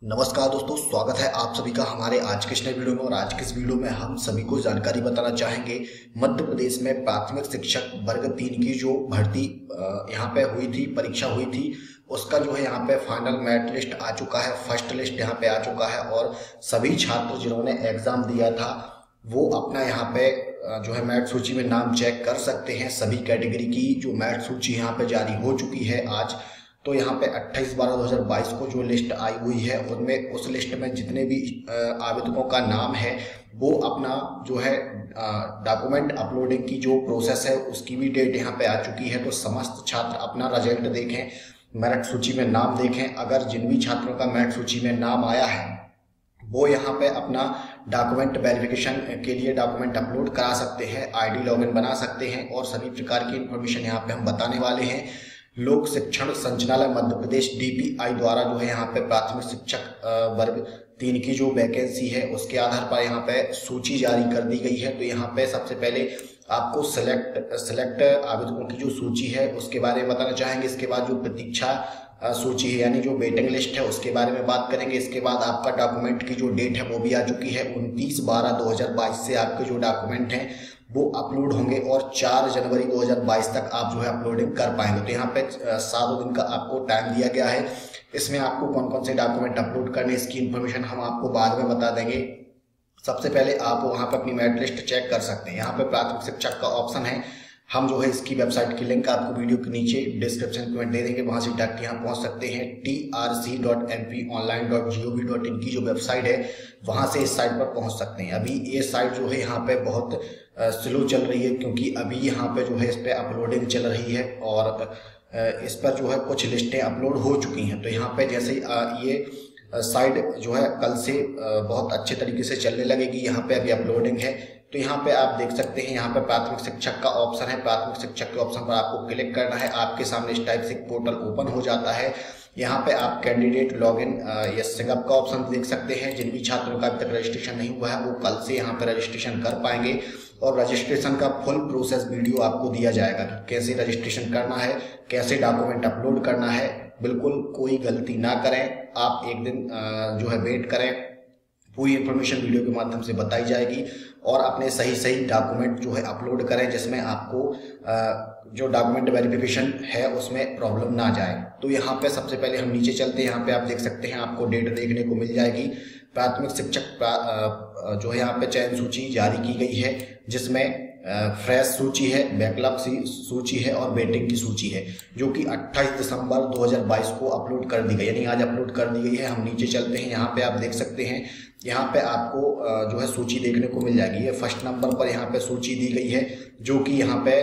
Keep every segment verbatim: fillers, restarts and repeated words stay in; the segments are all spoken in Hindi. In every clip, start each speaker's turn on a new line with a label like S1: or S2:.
S1: नमस्कार दोस्तों, स्वागत है आप सभी का हमारे आज के इस नए वीडियो में। और आज के इस वीडियो में हम सभी को जानकारी बताना चाहेंगे मध्य प्रदेश में प्राथमिक शिक्षक वर्ग तीन की जो भर्ती यहाँ पे हुई थी, परीक्षा हुई थी, उसका जो है यहाँ पे फाइनल मेरिट लिस्ट आ चुका है। फर्स्ट लिस्ट यहाँ पे आ चुका है और सभी छात्र जिन्होंने एग्जाम दिया था वो अपना यहाँ पे जो है मेरिट सूची में नाम चेक कर सकते हैं। सभी कैटेगरी की जो मेरिट सूची यहाँ पे जारी हो चुकी है आज। तो यहाँ पे अट्ठाईस बारह दो हज़ार बाईस को जो लिस्ट आई हुई है उनमें उस लिस्ट में जितने भी आवेदकों का नाम है वो अपना जो है डॉक्यूमेंट अपलोडिंग की जो प्रोसेस है उसकी भी डेट यहाँ पे आ चुकी है। तो समस्त छात्र अपना रिजल्ट देखें, मेरिट सूची में नाम देखें। अगर जिन भी छात्रों का मेरिट सूची में नाम आया है वो यहाँ पे अपना डॉक्यूमेंट वेरिफिकेशन के लिए डॉक्यूमेंट अपलोड करा सकते हैं, आईडी लॉगिन बना सकते हैं और सभी प्रकार की इंफॉर्मेशन यहाँ पे हम बताने वाले हैं। लोक शिक्षण संचालय मध्य प्रदेश डीपीआई द्वारा जो है यहाँ पे प्राथमिक शिक्षक वर्ग तीन की जो वैकेंसी है उसके आधार पर यहाँ पे सूची जारी कर दी गई है। तो यहाँ पे सबसे पहले आपको सेलेक्ट सेलेक्ट आवेदकों की जो सूची है उसके बारे में बताना चाहेंगे। इसके बाद जो प्रतीक्षा सूची है यानी जो वेटिंग लिस्ट है उसके बारे में बात करेंगे। इसके बाद आपका डॉक्यूमेंट की जो डेट है वो भी आ चुकी है, उनतीस बारह दो हजार बाईस से आपके जो डॉक्यूमेंट हैं वो अपलोड होंगे और चार जनवरी दो हज़ार बाईस तक आप जो है अपलोडिंग कर पाएंगे। तो यहाँ पे सात दिन का आपको टाइम दिया गया है। इसमें आपको कौन कौन से डॉक्यूमेंट अपलोड करने इसकी इन्फॉर्मेशन हम आपको बाद में बता देंगे। सबसे पहले आप वहाँ पे अपनी मेरिट लिस्ट चेक कर सकते हैं। यहाँ पे प्राथमिक शिक्षक का ऑप्शन है, हम जो है इसकी वेबसाइट की लिंक आपको वीडियो के नीचे डिस्क्रिप्शन में दे देंगे, वहां से डायरेक्ट यहाँ पहुंच सकते हैं। T R C dot N P online dot G O V dot in की जो वेबसाइट है वहां से इस साइट पर पहुंच सकते हैं। अभी ये साइट जो है यहाँ पे बहुत स्लो चल रही है क्योंकि अभी यहाँ पे जो है इस पे अपलोडिंग चल रही है और इस पर जो है कुछ लिस्टें अपलोड हो चुकी हैं। तो यहाँ पे जैसे ये साइट जो है कल से बहुत अच्छे तरीके से चलने लगेगी। यहाँ पे अभी अपलोडिंग है तो यहाँ पे आप देख सकते हैं, यहाँ पे प्राथमिक शिक्षक का ऑप्शन है। प्राथमिक शिक्षक के ऑप्शन पर आपको क्लिक करना है, आपके सामने इस टाइप से पोर्टल ओपन हो जाता है। यहाँ पे आप कैंडिडेट लॉगिन या सिगअप का ऑप्शन देख सकते हैं। जिन भी छात्रों का अभी तक रजिस्ट्रेशन नहीं हुआ है वो कल से यहाँ पे रजिस्ट्रेशन कर पाएंगे और रजिस्ट्रेशन का फुल प्रोसेस वीडियो आपको दिया जाएगा कि कैसे रजिस्ट्रेशन करना है, कैसे डॉक्यूमेंट अपलोड करना है। बिल्कुल कोई गलती ना करें, आप एक दिन जो है वेट करें, पूरी इन्फॉर्मेशन वीडियो के माध्यम से बताई जाएगी और अपने सही सही डॉक्यूमेंट जो है अपलोड करें जिसमें आपको जो डॉक्यूमेंट वेरिफिकेशन है उसमें प्रॉब्लम ना जाए। तो यहाँ पे सबसे पहले हम नीचे चलते हैं। यहाँ पे आप देख सकते हैं आपको डेट देखने को मिल जाएगी। प्राथमिक शिक्षक जो है यहाँ पे चयन सूची जारी की गई है जिसमें फ्रेश सूची है, बैकलॉग सूची है और वेटिंग की सूची है जो कि अट्ठाईस दिसंबर दो हज़ार बाईस को अपलोड कर दी गई, यानी आज अपलोड कर दी गई है। हम नीचे चलते हैं, यहाँ पे आप देख सकते हैं, यहाँ पे आपको जो है सूची देखने को मिल जाएगी। ये फर्स्ट नंबर पर यहाँ पे सूची दी गई है जो कि यहाँ पे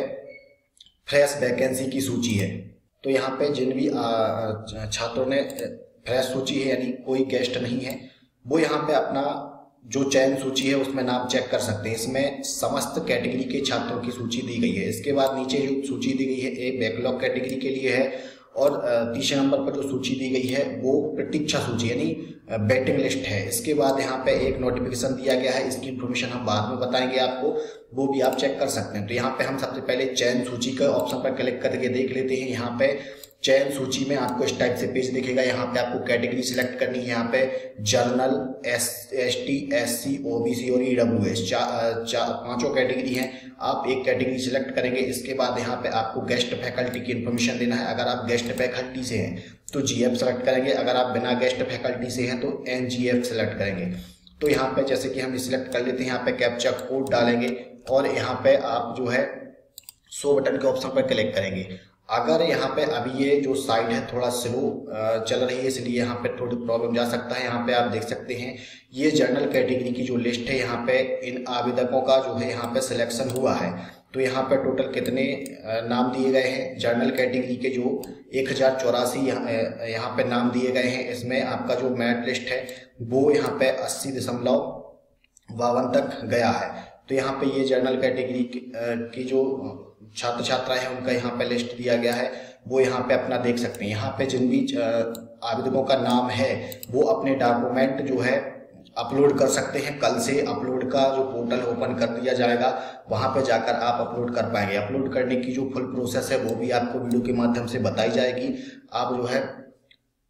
S1: फ्रेश वैकेंसी की सूची है। तो यहाँ पे जिन भी छात्रों ने फ्रेश सूची है यानी कोई गेस्ट नहीं है वो यहाँ पे अपना जो चयन सूची है उसमें नाम चेक कर सकते हैं। इसमें समस्त कैटेगरी के छात्रों की सूची दी गई है। इसके बाद नीचे जो सूची दी गई है एक बैकलॉग कैटेगरी के लिए है और तीसरे नंबर पर जो सूची दी गई है वो प्रतीक्षा सूची यानी वेटिंग लिस्ट है। इसके बाद यहाँ पे एक नोटिफिकेशन दिया गया है, इसकी इन्फॉर्मेशन हम बाद में बताएंगे आपको, वो भी आप चेक कर सकते हैं। तो यहाँ पे हम सबसे पहले चयन सूची के ऑप्शन पर क्लिक करके देख लेते हैं। यहाँ पे चयन सूची में आपको इस टाइप से पेज दिखेगा। यहाँ पे आपको कैटेगरी सिलेक्ट करनी है। यहाँ पे general, S S T, S C, OBC और ईडब्ल्यू एस चार चा, पांचों कैटेगरी हैं। आप एक कैटेगरी सिलेक्ट करेंगे। इसके बाद यहाँ पे आपको गेस्ट फैकल्टी की इन्फॉर्मेशन देना है। अगर आप गेस्ट फैकल्टी से हैं तो जीएफ सेलेक्ट करेंगे, अगर आप बिना गेस्ट फैकल्टी से हैं तो एनजीएफ सेलेक्ट करेंगे। तो यहाँ पे जैसे कि हम सिलेक्ट कर लेते हैं, यहाँ पे कैप्चा कोड डालेंगे और यहाँ पे आप जो है शो बटन के ऑप्शन पर क्लिक करेंगे। अगर यहाँ पे अभी ये जो साइट है थोड़ा स्लो चल रही है इसलिए यहाँ पे थोड़ी प्रॉब्लम जा सकता है। यहाँ पे आप देख सकते हैं ये जनरल कैटेगरी की जो लिस्ट है, यहाँ पे इन आवेदकों का जो है यहाँ पे सिलेक्शन हुआ है। तो यहाँ पे टोटल कितने नाम दिए गए हैं जनरल कैटेगरी के जो एक हजार चौरासी यहाँ पे नाम दिए गए हैं। इसमें आपका जो मेरिट लिस्ट है वो यहाँ पे अस्सी दशमलव बावन तक गया है। तो यहाँ पे ये जनरल कैटेगरी की जो छात्र छात्रा है उनका यहाँ पे लिस्ट दिया गया है, वो यहाँ पे अपना देख सकते हैं। यहाँ पे जिन भी आवेदकों का नाम है वो अपने डॉक्यूमेंट जो है अपलोड कर सकते हैं। कल से अपलोड का जो पोर्टल ओपन कर दिया जाएगा, वहां पे जाकर आप अपलोड कर पाएंगे। अपलोड करने की जो फुल प्रोसेस है वो भी आपको वीडियो के माध्यम से बताई जाएगी। आप जो है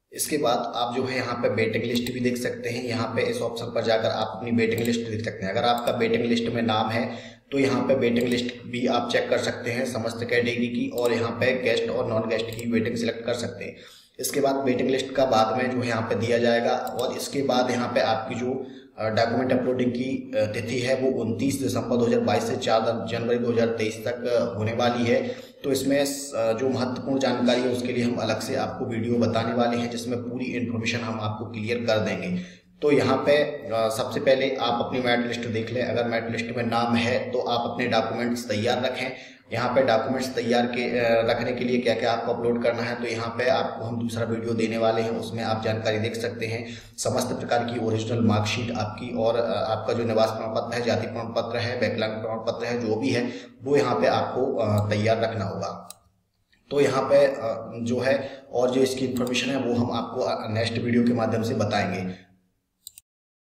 S1: इसके बाद आप जो है यहाँ पे वेटिंग लिस्ट भी देख सकते हैं। यहाँ पे इस ऑप्शन पर जाकर आप अपनी वेटिंग लिस्ट देख सकते हैं। अगर आपका वेटिंग लिस्ट में नाम है तो यहाँ पे वेटिंग लिस्ट भी आप चेक कर सकते हैं समस्त कैटेगरी की, और यहाँ पे गेस्ट और नॉन गेस्ट की वेटिंग सिलेक्ट कर सकते हैं। इसके बाद वेटिंग लिस्ट का बाद में जो है यहाँ पे दिया जाएगा, और इसके बाद यहाँ पे आपकी जो डॉक्यूमेंट अपलोडिंग की तिथि है वो उनतीस दिसंबर दो हज़ार बाईस से चार जनवरी दो हज़ार तेईस तक होने वाली है। तो इसमें जो महत्वपूर्ण जानकारी है उसके लिए हम अलग से आपको वीडियो बताने वाले हैं, जिसमें पूरी इन्फॉर्मेशन हम आपको क्लियर कर देंगे। तो यहाँ पे सबसे पहले आप अपनी मेरिट लिस्ट देख लें। अगर मेरिट लिस्ट में नाम है तो आप अपने डॉक्यूमेंट्स तैयार रखें। यहाँ पे डॉक्यूमेंट्स तैयार के रखने के लिए क्या क्या आपको अपलोड करना है, तो यहाँ पे आपको हम दूसरा वीडियो देने वाले हैं, उसमें आप जानकारी देख सकते हैं। समस्त प्रकार की ओरिजिनल मार्कशीट आपकी, और आपका जो निवास प्रमाण पत्र है, जाति प्रमाण पत्र है, विकलांग प्रमाण पत्र है, जो भी है वो यहाँ पे आपको तैयार रखना होगा। तो यहाँ पे जो है और जो इसकी इन्फॉर्मेशन है वो हम आपको नेक्स्ट वीडियो के माध्यम से बताएंगे।